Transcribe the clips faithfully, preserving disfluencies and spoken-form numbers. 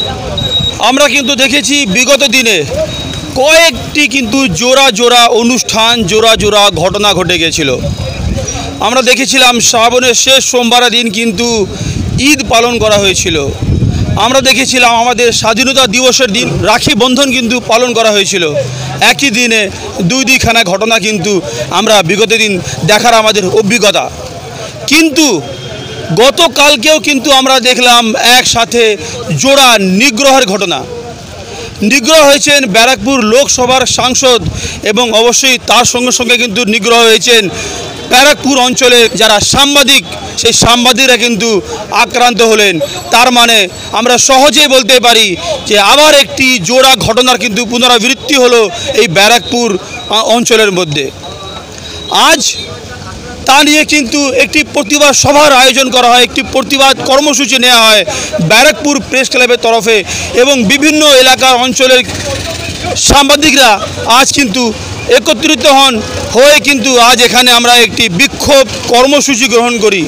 আমরা কিন্তু দেখেছি বিগত দিনে কয়েকটি কিন্তু জোড়া জোড়া অনুষ্ঠান জোড়া জোড়া ঘটনা ঘটে গেছিল। আমরা দেখেছিলাম শ্রাবণের শেষ সোমবার দিন কিন্তু ঈদ পালন করা হয়েছিল। আমরা দেখেছিলাম আমাদের স্বাধীনতা দিবসের দিন রাখি বন্ধন কিন্তু পালন করা হয়েছিল। একই দিনে দুই দুইখানা ঘটনা কিন্তু আমরা বিগত দিন দেখার আমাদের অভিজ্ঞতা। কিন্তু গতকালকেও কিন্তু আমরা দেখলাম একসাথে জোড়া নিগ্রহের ঘটনা। নিগ্রহ হয়েছেন ব্যারাকপুর লোকসভার সাংসদ এবং অবশ্যই তার সঙ্গে সঙ্গে কিন্তু নিগ্রহ হয়েছেন ব্যারাকপুর অঞ্চলে যারা সাংবাদিক, সেই সাংবাদিকরা কিন্তু আক্রান্ত হলেন। তার মানে আমরা সহজেই বলতে পারি যে আবার একটি জোড়া ঘটনার কিন্তু পুনরাবৃত্তি হলো এই ব্যারাকপুর অঞ্চলের মধ্যে। আজ তা নিয়ে কিন্তু একটি প্রতিবাদ সভার আয়োজন করা হয়, একটি প্রতিবাদ কর্মসূচি নেওয়া হয় ব্যারাকপুর প্রেস ক্লাবের তরফে এবং বিভিন্ন এলাকার অঞ্চলের সাংবাদিকরা আজ কিন্তু একত্রিত হন হয়ে কিন্তু আজ এখানে আমরা একটি বিক্ষোভ কর্মসূচি গ্রহণ করি।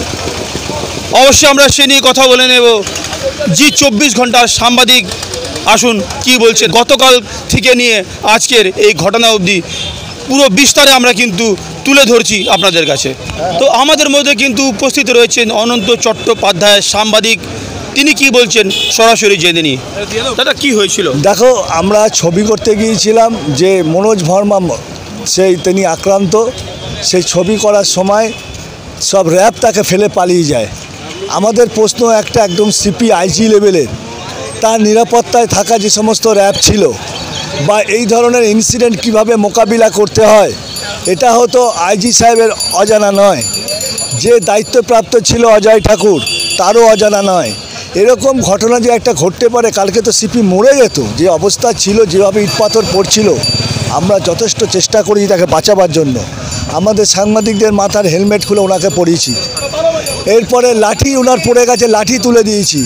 অবশ্যই আমরা সে নিয়ে কথা বলে নেব। জি চব্বিশ ঘন্টার সাংবাদিক আসুন কি বলছেন গতকাল থেকে নিয়ে আজকের এই ঘটনা অবধি পুরো বিস্তারে আমরা কিন্তু তুলে ধরছি আপনাদের কাছে। তো আমাদের মধ্যে কিন্তু উপস্থিত রয়েছেন অনন্ত চট্টোপাধ্যায় সাংবাদিক, তিনি কি বলছেন সরাসরি জেনে নিই। দাদা কি হয়েছিল? দেখো, আমরা ছবি করতে গিয়েছিলাম যে মনোজ ভার্মা সেই তিনি আক্রান্ত, সেই ছবি করার সময় সব র্যাব তাকে ফেলে পালিয়ে যায়। আমাদের প্রশ্ন একটা একদম সিপি আইজি লেভেলের, তার নিরাপত্তায় থাকা যে সমস্ত র্যাব ছিল বা এই ধরনের ইনসিডেন্ট কিভাবে মোকাবিলা করতে হয় এটা হয়তো আইজি সাহেবের অজানা নয়, যে দায়িত্বপ্রাপ্ত ছিল অজয় ঠাকুর তারও অজানা নয়। এরকম ঘটনা যে একটা ঘটতে পারে, কালকে তো সিপি মরে যেত। যে অবস্থা ছিল, যেভাবে ইট পাথর পড়ছিল, আমরা যথেষ্ট চেষ্টা করি তাকে বাঁচাবার জন্য। আমাদের সাংবাদিকদের মাথার হেলমেট খুলে ওনাকে পরিয়েছি। এরপরে লাঠি ওনার পড়ে গেছে, লাঠি তুলে দিয়েছি।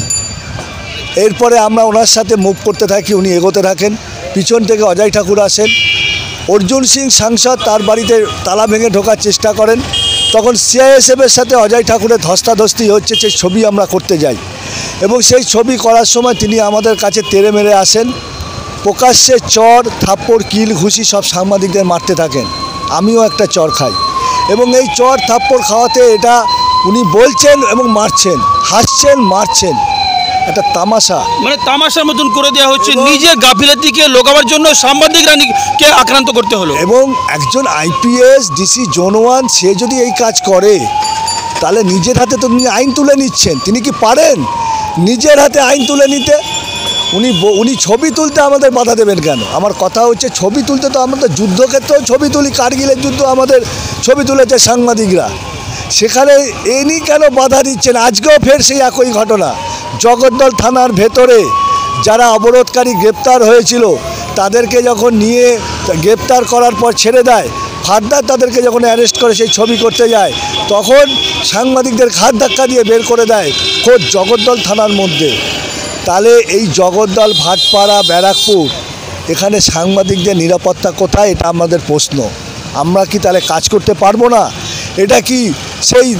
এরপরে আমরা ওনার সাথে মুভ করতে থাকি, উনি এগোতে থাকেন। পিছন থেকে অজয় ঠাকুর আসেন, অর্জুন সিং সাংসদ তার বাড়িতে তালা ভেঙে ঢোকার চেষ্টা করেন। তখন সিআইএসএফের সাথে অজয় ঠাকুরের ধস্তাধস্তি হচ্ছে, সেই ছবি আমরা করতে যাই এবং সেই ছবি করার সময় তিনি আমাদের কাছে তেড়ে মেরে আসেন। প্রকাশ্যে চর থাপ্পড় কিল ঘুষি সব সাংবাদিকদের মারতে থাকেন। আমিও একটা চর খাই এবং এই চর থাপ্পড় খাওয়াতে এটা উনি বলছেন এবং মারছেন, হাসছেন, মারছেন, একটা তামাশা, মানে তামাশার মতন করে দেওয়া হচ্ছে। নিজের গাফিলতিকে লোকাবার জন্য সাংবাদিকরা কে আক্রান্ত করতে হলো। এবং একজন আইপিএস ডিসি জোন ওয়ান সে যদি এই কাজ করে তাহলে নিজের হাতে তো তিনি আইন তুলে নিচ্ছেন। তিনি কি পারেন নিজের হাতে আইন তুলে নিতে? উনি উনি ছবি তুলতে আমাদের বাধা দেবেন কেন? আমার কথা হচ্ছে ছবি তুলতে তো আমরা তো যুদ্ধক্ষেত্রেও ছবি তুলি, কার্গিলের যুদ্ধ আমাদের ছবি তুলেছে সাংবাদিকরা, সেখানে এনি কেন বাধা দিচ্ছেন? আজকেও ফের সেই একই ঘটনা। জগদ্দল থানার ভেতরে যারা অবরোধকারী গ্রেপ্তার হয়েছিল তাদেরকে যখন নিয়ে গ্রেপ্তার করার পর ছেড়ে দেয়, ফার্দার তাদেরকে যখন অ্যারেস্ট করে সেই ছবি করতে যায় তখন সাংবাদিকদের ঘাট ধাক্কা দিয়ে বের করে দেয় খোদ জগদ্দল থানার মধ্যে। তাহলে এই জগদ্দল, ভাটপাড়া, ব্যারাকপুর, এখানে সাংবাদিকদের নিরাপত্তা কোথায়? এটা আমাদের প্রশ্ন। আমরা কি তাহলে কাজ করতে পারবো না? এটা কি সেই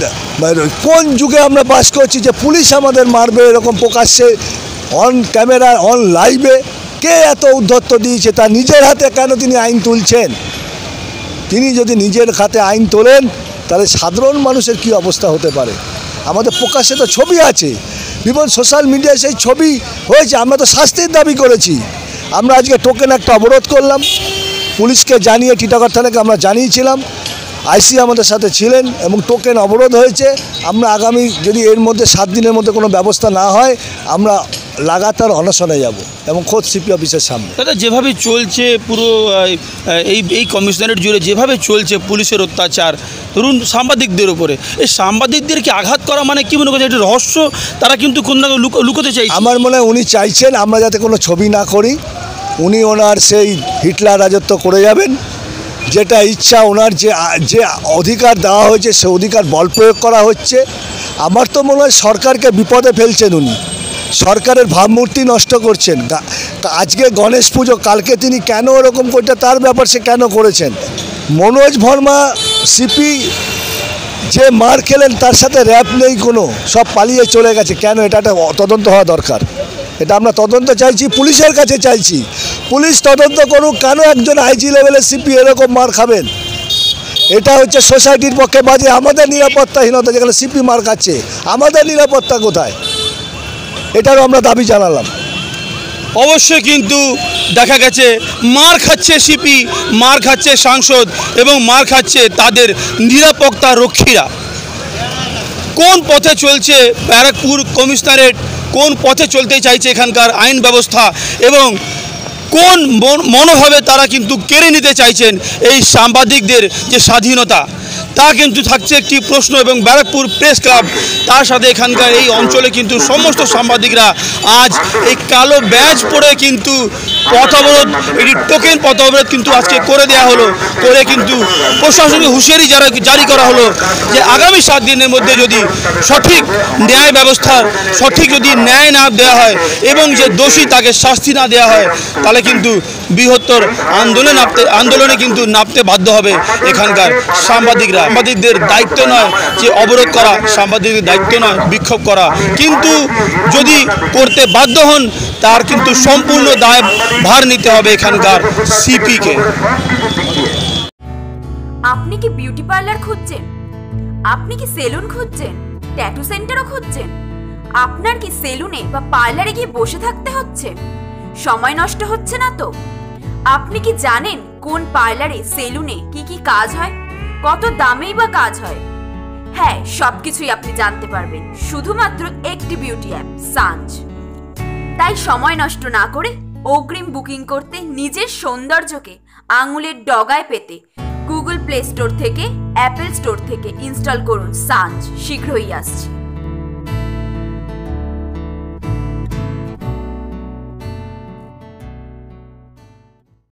কোন যুগে আমরা বাস করছি যে পুলিশ আমাদের মারবে এরকম প্রকাশ্যে অন ক্যামেরা অন লাইভে? কে এত উদ্ধত্ত দিয়েছে? তার নিজের হাতে কেন তিনি আইন তুলছেন? তিনি যদি নিজের হাতে আইন তোলেন তাহলে সাধারণ মানুষের কি অবস্থা হতে পারে? আমাদের প্রকাশ্যে তো ছবি আছে, বিভিন্ন সোশ্যাল মিডিয়ায় সেই ছবি হয়েছে। আমরা তো শাস্তির দাবি করেছি। আমরা আজকে টোকেন একটা অবরোধ করলাম, পুলিশকে জানিয়ে টিটাগড় থানাকে আমরা জানিয়েছিলাম, আইসি আমাদের সাথে ছিলেন এবং টোকেন অবরোধ হয়েছে। আমরা আগামী যদি এর মধ্যে সাত দিনের মধ্যে কোনো ব্যবস্থা না হয় আমরা লাগাতার অনশনে যাব এবং খোদ সিপি অফিসের সামনে। দাদা যেভাবে চলছে পুরো এই এই কমিশনারেট জুড়ে যেভাবে চলছে পুলিশের অত্যাচার, ধরুন সাংবাদিকদের উপরে, এই সাংবাদিকদেরকে আঘাত করা মানে কি মনে করছে একটা রহস্য তারা কিন্তু কোন লুকোতে চাইছে? আমার মনে হয় উনি চাইছেন আমরা যাতে কোনো ছবি না করি। উনি ওনার সেই হিটলার রাজত্ব করে যাবেন, যেটা ইচ্ছা ওনার যে যে অধিকার দেওয়া হয়েছে সে অধিকার বল প্রয়োগ করা হচ্ছে। আমার তো মনে হয় সরকারকে বিপদে ফেলছেন উনি, সরকারের ভাবমূর্তি নষ্ট করছেন। আজকে গণেশ পুজো, কালকে তিনি কেন এরকম করতে তার ব্যাপার সে কেন করেছেন? মনোজ ভার্মা সিপি যে মার খেলেন তার সাথে র্যাপ নেই কোনো, সব পালিয়ে চলে গেছে কেন? এটা একটা তদন্ত হওয়া দরকার। এটা আমরা তদন্ত চাইছি, পুলিশের কাছে চাইছি। পুলিশ তদন্ত করুক কেন একজন আইজি লেভেলের সিপি এরকম মার খাবেন। এটা হচ্ছে সোসাইটির পক্ষে বাজে। আমাদের নিরাপত্তাহীনতা, যেখানে সিপি মার খাচ্ছে, আমাদের নিরাপত্তা কোথায়? এটারও আমরা দাবি জানালাম। অবশ্যই কিন্তু দেখা গেছে মার খাচ্ছে সিপি, মার খাচ্ছে সাংসদ এবং মার খাচ্ছে তাদের নিরাপত্তা রক্ষীরা। কোন পথে চলছে ব্যারাকপুর কমিশনারেট, কোন পথে চলতে চাইছে এখানকার আইন ব্যবস্থা এবং কোন মনোভাবে তারা কিন্তু কেড়ে নিতে চাইছেন এই সাংবাদিকদের যে স্বাধীনতা, তা কিন্তু থাকছে একটি প্রশ্ন। এবং ব্যারাকপুর প্রেস ক্লাব তার সাথে এখানকার এই অঞ্চলে কিন্তু সমস্ত সাংবাদিকরা আজ এই কালো ব্যাজ পরে কিন্তু পথ অবরোধ, এটি টোকেন পথ অবরোধ কিন্তু আজকে করে দেওয়া হলো, করে কিন্তু প্রশাসনিক হুঁশিয়ারি যারা জারি করা হলো যে আগামী সাত দিনের মধ্যে যদি সঠিক ন্যায় ব্যবস্থার সঠিক যদি ন্যায় না দেওয়া হয় এবং যে দোষী তাকে শাস্তি না দেওয়া হয়, তাহলে কিন্তু বৃহত্তর আন্দোলনে নামতে আন্দোলনে কিন্তু নামতে বাধ্য হবে এখানকার সাংবাদিকরা। সাংবাদিকদের দায়িত্ব নয় যে অবরোধ করা, সাংবাদিকদের দায়িত্ব নয় বিক্ষোভ করা, কিন্তু যদি করতে বাধ্য হন তার কিন্তু সম্পূর্ণ দায় ভার নিতে হবে এখানকার সিপিকে। আপনি কি বিউটি পার্লার খুঁজছেন? আপনি কি সেলুন খুঁজছেন? ট্যাটু সেন্টারও খুঁজছেন? আপনার কি সেলুনে বা পার্লারে গিয়ে বসে থাকতে হচ্ছে? সময় নষ্ট হচ্ছে না তো? আপনি কি জানেন কোন পার্লারে সেলুনে কি কি কাজ হয়, কত দামেই বা কাজ হয়? হ্যাঁ, সবকিছুই আপনি জানতে পারবেন শুধুমাত্র একটি বিউটি অ্যাপ সাঞ্জ। তাই সময় নষ্ট না করে অগ্রিম বুকিং করতে, নিজের সৌন্দর্যকে আঙুলের ডগায় পেতে গুগল প্লে স্টোর থেকে, অ্যাপেল স্টোর থেকে ইনস্টল করুন সাঞ্জ। শীঘ্রই আসছে।